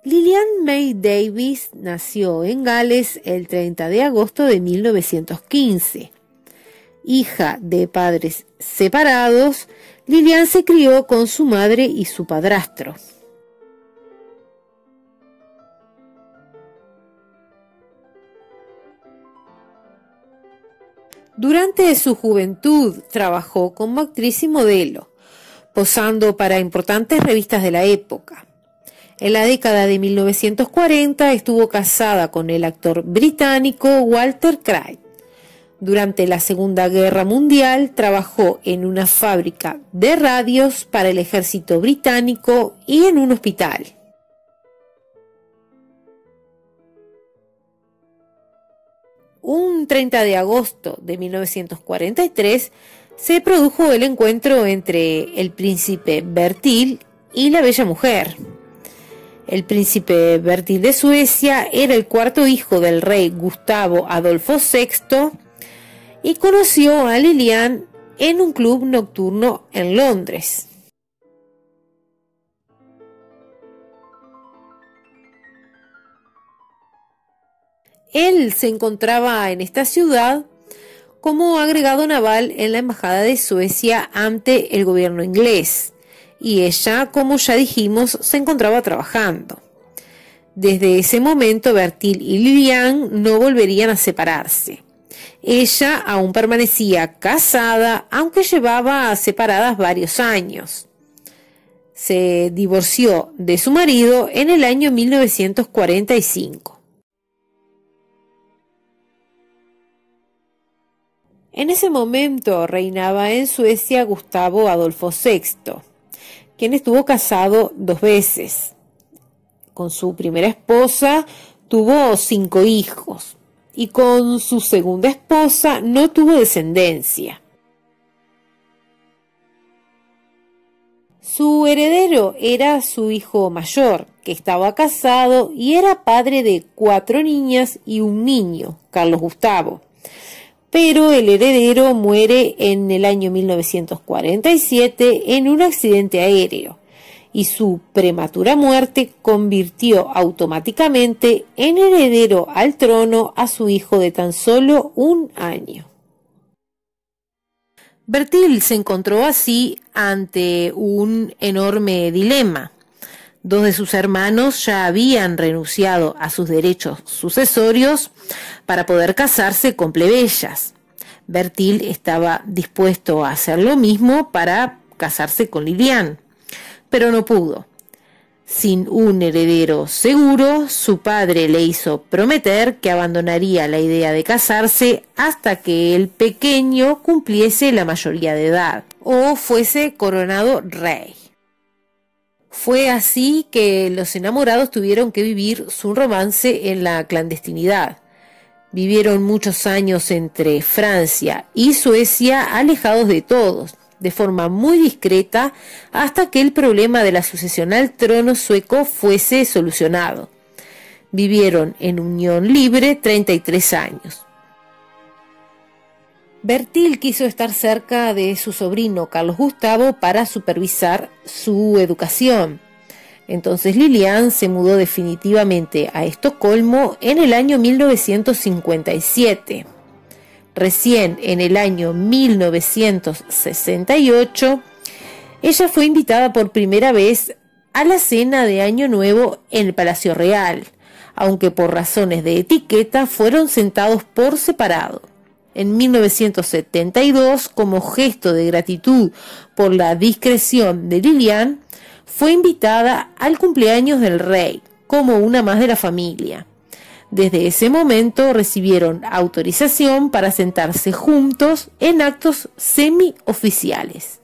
Lilian May Davis nació en Gales el 30 de agosto de 1915. Hija de padres separados, Lilian se crió con su madre y su padrastro. Durante su juventud trabajó como actriz y modelo, posando para importantes revistas de la época. En la década de 1940 estuvo casada con el actor británico Walter Crane. Durante la Segunda Guerra Mundial trabajó en una fábrica de radios para el ejército británico y en un hospital. Un 30 de agosto de 1943 se produjo el encuentro entre el príncipe Bertil y la bella mujer. El príncipe Bertil de Suecia era el cuarto hijo del rey Gustavo Adolfo VI y conoció a Lilian en un club nocturno en Londres. Él se encontraba en esta ciudad como agregado naval en la embajada de Suecia ante el gobierno inglés, y ella, como ya dijimos, se encontraba trabajando. Desde ese momento, Bertil y Lilian no volverían a separarse. Ella aún permanecía casada, aunque llevaba separadas varios años. Se divorció de su marido en el año 1945. En ese momento reinaba en Suecia Gustavo Adolfo VI, quien estuvo casado 2 veces. Con su primera esposa tuvo 5 hijos y con su segunda esposa no tuvo descendencia. Su heredero era su hijo mayor, que estaba casado y era padre de 4 niñas y un niño, Carlos Gustavo. Pero el heredero muere en el año 1947 en un accidente aéreo, y su prematura muerte convirtió automáticamente en heredero al trono a su hijo de tan solo 1 año. Bertil se encontró así ante un enorme dilema. 2 de sus hermanos ya habían renunciado a sus derechos sucesorios para poder casarse con plebeyas. Bertil estaba dispuesto a hacer lo mismo para casarse con Lilian, pero no pudo. Sin un heredero seguro, su padre le hizo prometer que abandonaría la idea de casarse hasta que el pequeño cumpliese la mayoría de edad o fuese coronado rey. Fue así que los enamorados tuvieron que vivir su romance en la clandestinidad. Vivieron muchos años entre Francia y Suecia alejados de todos, de forma muy discreta, hasta que el problema de la sucesión al trono sueco fuese solucionado. Vivieron en unión libre 33 años. Bertil quiso estar cerca de su sobrino Carlos Gustavo para supervisar su educación. Entonces Lilian se mudó definitivamente a Estocolmo en el año 1957. Recién en el año 1968, ella fue invitada por primera vez a la cena de Año Nuevo en el Palacio Real, aunque por razones de etiqueta fueron sentados por separado. En 1972, como gesto de gratitud por la discreción de Lilian, fue invitada al cumpleaños del rey, como una más de la familia. Desde ese momento recibieron autorización para sentarse juntos en actos semioficiales.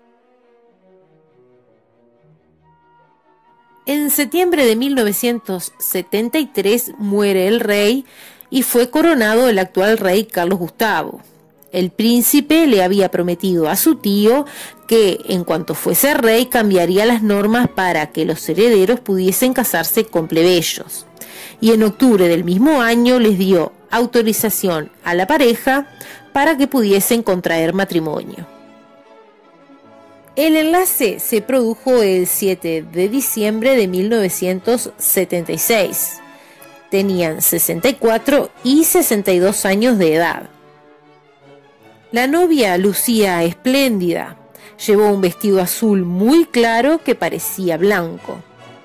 En septiembre de 1973 muere el rey y fue coronado el actual rey Carlos Gustavo. El príncipe le había prometido a su tío que, en cuanto fuese rey, cambiaría las normas para que los herederos pudiesen casarse con plebeyos. Y en octubre del mismo año les dio autorización a la pareja para que pudiesen contraer matrimonio. El enlace se produjo el 7 de diciembre de 1976. Tenían 64 y 62 años de edad. La novia lucía espléndida. Llevó un vestido azul muy claro que parecía blanco.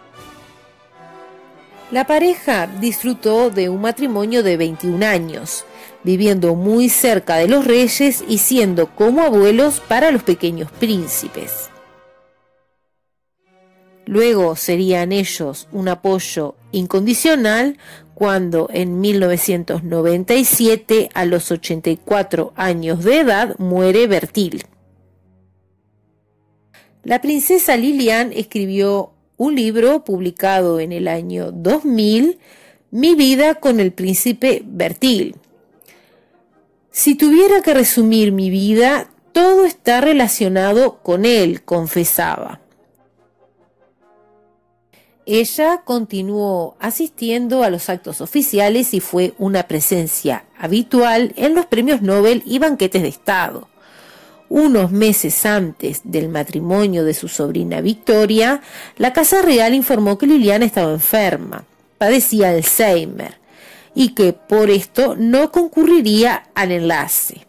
La pareja disfrutó de un matrimonio de 21 años, viviendo muy cerca de los reyes y siendo como abuelos para los pequeños príncipes. Luego serían ellos un apoyo incondicional cuando en 1997, a los 84 años de edad, muere Bertil. La princesa Lilian escribió un libro publicado en el año 2000, Mi vida con el príncipe Bertil. Si tuviera que resumir mi vida, todo está relacionado con él, confesaba. Ella continuó asistiendo a los actos oficiales y fue una presencia habitual en los premios Nobel y banquetes de Estado. Unos meses antes del matrimonio de su sobrina Victoria, la Casa Real informó que Liliana estaba enferma, padecía Alzheimer, y que por esto no concurriría al enlace.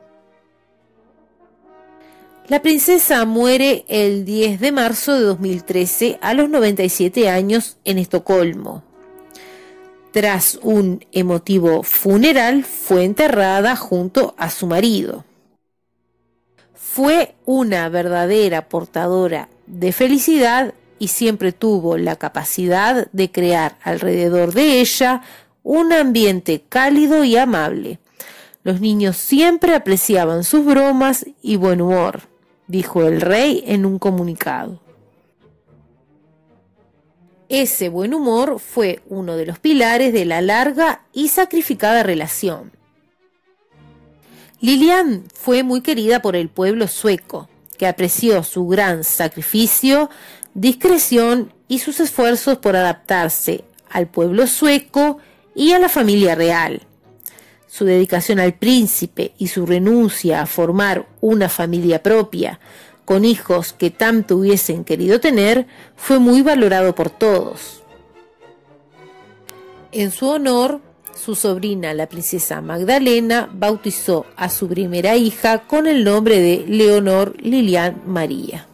La princesa muere el 10 de marzo de 2013 a los 97 años en Estocolmo. Tras un emotivo funeral, fue enterrada junto a su marido. Fue una verdadera portadora de felicidad y siempre tuvo la capacidad de crear alrededor de ella un ambiente cálido y amable. Los niños siempre apreciaban sus bromas y buen humor, dijo el rey en un comunicado. Ese buen humor fue uno de los pilares de la larga y sacrificada relación. Lilian fue muy querida por el pueblo sueco, que apreció su gran sacrificio, discreción y sus esfuerzos por adaptarse al pueblo sueco y a la familia real. Su dedicación al príncipe y su renuncia a formar una familia propia, con hijos que tanto hubiesen querido tener, fue muy valorado por todos. En su honor, su sobrina, la princesa Magdalena, bautizó a su primera hija con el nombre de Leonor Lilian María.